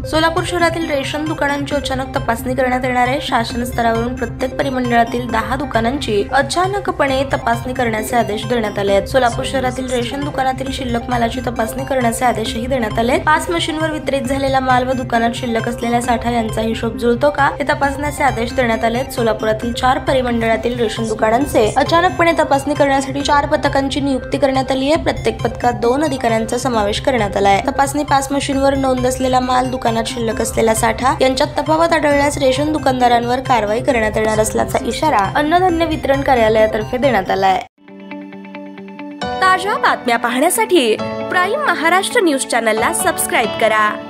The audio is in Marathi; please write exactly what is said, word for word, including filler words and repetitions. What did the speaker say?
सोलापूर शहरातील रेशन दुकानांची अचानक तपासणी करण्यात येणार आहे। शासन स्तरावरून प्रत्येक परिमंडळातील दहा दुकानांची अचानकपणे तपासणी करण्याचे आदेश देण्यात आले आहेत। सोलापूर शहरातील रेशन दुकानातील शिल्लक मालाची तपासणी करण्याचे आदेशही देण्यात आले आहेत। पाच मशीनवर वितरित झालेला माल व दुकानात शिल्लक असलेला साठा यांचा हिशोब जुळतो का हे तपासण्याचे आदेश देण्यात आले आहेत। सोलापुरातील चार परिमंडळातील रेशन दुकानांचे अचानकपणे तपासणी करण्यासाठी चार पथकांची नियुक्ती करण्यात आली आहे। प्रत्येक पथकात दोन अधिकाऱ्यांचा समावेश करण्यात आला आहे। तपासणी पाच मशीनवर नोंद असलेला माल, दुकानात शिल्लक असलेला साठा यांच्यात तफावत आढळल्यास रेशन दुकानदारांवर कारवाई करण्यात येणार असल्याचा इशारा अन्नधान्य वितरण कार्यालयातर्फे देण्यात आला आहे। ताज्या बातम्या पाहण्यासाठी प्राईम महाराष्ट्र न्यूज चॅनलला सबस्क्राईब करा।